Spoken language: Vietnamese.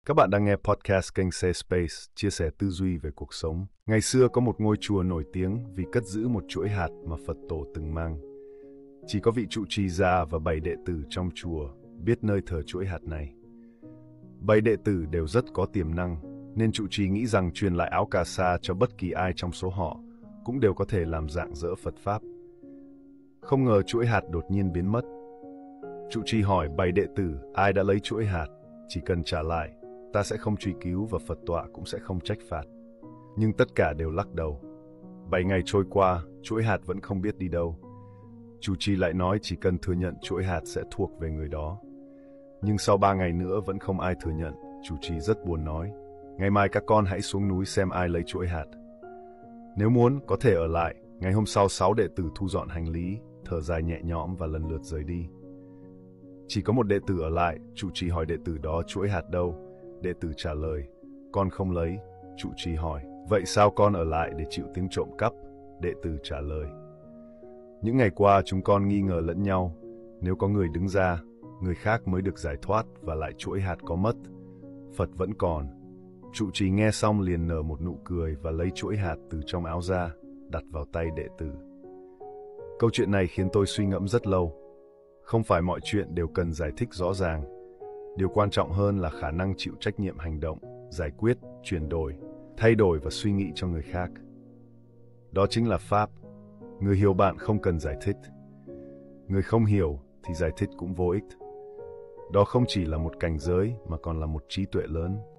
Các bạn đang nghe podcast kênh Say Space, chia sẻ tư duy về cuộc sống. Ngày xưa có một ngôi chùa nổi tiếng vì cất giữ một chuỗi hạt mà Phật tổ từng mang. Chỉ có vị trụ trì già và 7 đệ tử trong chùa biết nơi thờ chuỗi hạt này. 7 đệ tử đều rất có tiềm năng, nên trụ trì nghĩ rằng truyền lại áo cà sa cho bất kỳ ai trong số họ cũng đều có thể làm rạng rỡ Phật Pháp. Không ngờ chuỗi hạt đột nhiên biến mất. Trụ trì hỏi 7 đệ tử ai đã lấy chuỗi hạt, chỉ cần trả lại, ta sẽ không truy cứu và Phật tọa cũng sẽ không trách phạt. Nhưng tất cả đều lắc đầu. 7 ngày trôi qua, chuỗi hạt vẫn không biết đi đâu. Trụ trì lại nói chỉ cần thừa nhận chuỗi hạt sẽ thuộc về người đó. Nhưng sau 3 ngày nữa vẫn không ai thừa nhận. Trụ trì rất buồn nói, ngày mai các con hãy xuống núi xem ai lấy chuỗi hạt. Nếu muốn, có thể ở lại. Ngày hôm sau 6 đệ tử thu dọn hành lý, thở dài nhẹ nhõm và lần lượt rời đi. Chỉ có một đệ tử ở lại. Trụ trì hỏi đệ tử đó chuỗi hạt đâu. Đệ tử trả lời, con không lấy. Trụ trì hỏi, vậy sao con ở lại để chịu tiếng trộm cắp? Đệ tử trả lời, những ngày qua chúng con nghi ngờ lẫn nhau. Nếu có người đứng ra, người khác mới được giải thoát và lại chuỗi hạt có mất, Phật vẫn còn. Trụ trì nghe xong liền nở một nụ cười và lấy chuỗi hạt từ trong áo ra, đặt vào tay đệ tử. Câu chuyện này khiến tôi suy ngẫm rất lâu. Không phải mọi chuyện đều cần giải thích rõ ràng. Điều quan trọng hơn là khả năng chịu trách nhiệm hành động, giải quyết, chuyển đổi, thay đổi và suy nghĩ cho người khác. Đó chính là Pháp. Người hiểu bạn không cần giải thích. Người không hiểu thì giải thích cũng vô ích. Đó không chỉ là một cảnh giới mà còn là một trí tuệ lớn.